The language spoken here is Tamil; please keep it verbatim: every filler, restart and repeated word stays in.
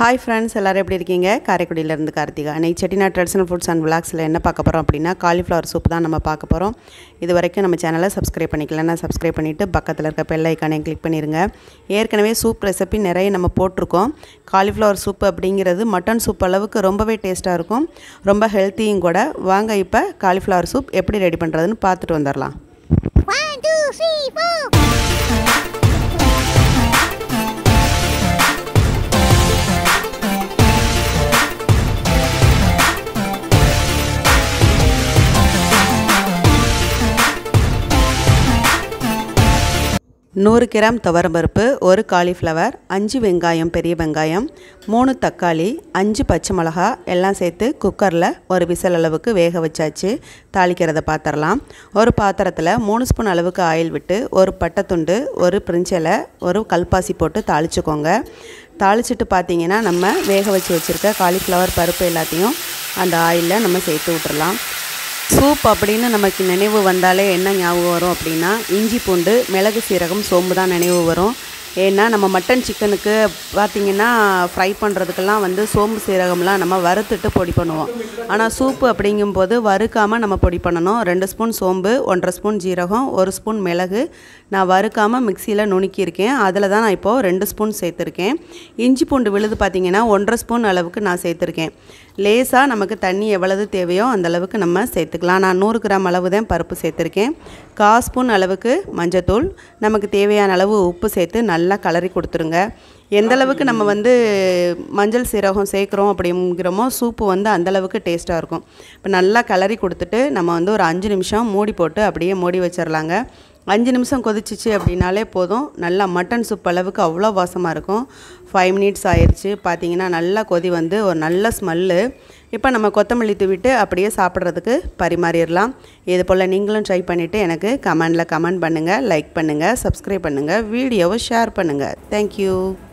Hi friends, எல்லாரும் எப்படி இருக்கீங்க? காரைக்குடியில இருந்து கார்த்திகா. இன்னைக்கு செட்டிநாடு ட்ரெடிஷனல் ஃபுட்ஸ் அண்ட் vlogsல என்ன பார்க்க போறோம் அப்படினா காலிஃப்ளவர் சூப் தான் நம்ம பார்க்க போறோம். இதுவரைக்கும் நம்ம சேனலை சப்ஸ்கிரைப் பண்ணிக்கலனா சப்ஸ்கிரைப் பண்ணிட்டு பக்கத்துல இருக்க பெல் ஐகானை கிளிக் பண்ணிருங்க. ஏற்கனவே சூப் ரெசிபி நிறைய நம்ம போட்டுருக்கோம். காலிஃப்ளவர் சூப் அப்படிங்கிறது மட்டன் சூப் அளவுக்கு ரொம்பவே டேஸ்டா இருக்கும். ரொம்ப ஹெல்த்தியும் கூட. வாங்க இப்ப காலிஃப்ளவர் சூப் எப்படி ரெடி பண்றதுன்னு பார்த்துட்டு வந்துறலாம். one two three four நூறு கிராம் துவரம்பருப்பு, ஒரு காலிஃப்ளவர், அஞ்சு வெங்காயம் பெரிய வெங்காயம், மூணு தக்காளி, அஞ்சு பச்சை மிளகா எல்லாம் சேர்த்து குக்கரில் ஒரு விசில் அளவுக்கு வேக வச்சாச்சு. தாளிக்கிறத பார்த்துடலாம். ஒரு பாத்திரத்தில் மூணு ஸ்பூன் அளவுக்கு ஆயில் விட்டு ஒரு பட்டை துண்டு, ஒரு பிரிஞ்சலை, ஒரு கல்பாசி போட்டு தாளிச்சுக்கோங்க. தாளிச்சிட்டு பார்த்தீங்கன்னா நம்ம வேக வச்சு வச்சுருக்க காலிஃப்ளவர் பருப்பு எல்லாத்தையும் அந்த ஆயிலில் நம்ம சேர்த்து விட்டுறலாம். சூப் அப்படின்னு நமக்கு நினைவு வந்தாலே என்ன ஞாபகம் வரும் அப்படின்னா இஞ்சி பூண்டு மிளகு சீரகம் சோம்பு தான் நினைவு வரும். ஏன்னா நம்ம மட்டன் சிக்கனுக்கு பார்த்திங்கன்னா ஃப்ரை பண்ணுறதுக்கெல்லாம் வந்து சோம்பு சீரகம்லாம் நம்ம வறுத்துட்டு பொடி பண்ணுவோம். ஆனால் சூப்பு அப்படிங்கும்போது வறுக்காமல் நம்ம பொடி பண்ணணும். ரெண்டு ஸ்பூன் சோம்பு, ஒன்றரை ஸ்பூன் ஜீரகம், ஒரு ஸ்பூன் மிளகு நான் வறுக்காமல் மிக்சியில் நுணுக்கியிருக்கேன். அதில் தான் நான் இப்போது ரெண்டு ஸ்பூன் சேர்த்துருக்கேன். இஞ்சி பூண்டு விழுது பார்த்திங்கன்னா ஒன்றரை ஸ்பூன் அளவுக்கு நான் சேர்த்துருக்கேன். லேசாக நமக்கு தண்ணி எவ்வளவு தேவையோ அந்த அளவுக்கு நம்ம சேர்த்துக்கலாம். நான் நூறு கிராம் அளவு தான் பருப்பு சேர்த்துருக்கேன். கால் ஸ்பூன் அளவுக்கு மஞ்சத்தூள், நமக்கு தேவையான அளவு உப்பு சேர்த்து நல்லா கலரி கொடுத்துருங்க. எந்த அளவுக்கு நம்ம வந்து மஞ்சள் சீரகம் சேர்க்குறோம் அப்படிங்கிறோமோ சூப்பு வந்து அந்தளவுக்கு டேஸ்ட்டாக இருக்கும். இப்போ நல்லா கலரி கொடுத்துட்டு நம்ம வந்து ஒரு அஞ்சு நிமிஷம் மூடி போட்டு அப்படியே மூடி வச்சிடலாங்க. அஞ்சு நிமிஷம் கொதிச்சிச்சு அப்படின்னாலே போதும். நல்லா மட்டன் சூப் அளவுக்கு அவ்வளோ வாசமாக இருக்கும். ஃபைவ் மினிட்ஸ் ஆயிடுச்சு. பார்த்தீங்கன்னா நல்லா கொதி வந்து ஒரு நல்ல ஸ்மெல்லு. இப்போ நம்ம கொத்தமல்லி தூவிட்டு அப்படியே சாப்பிட்றதுக்கு பரிமாறிடலாம். இது போல் நீங்களும் ட்ரை பண்ணிவிட்டு எனக்கு கமெண்டில் கமெண்ட் பண்ணுங்கள், லைக் பண்ணுங்கள், சப்ஸ்கிரைப் பண்ணுங்கள், வீடியோவை ஷேர் பண்ணுங்கள். தேங்க்யூ.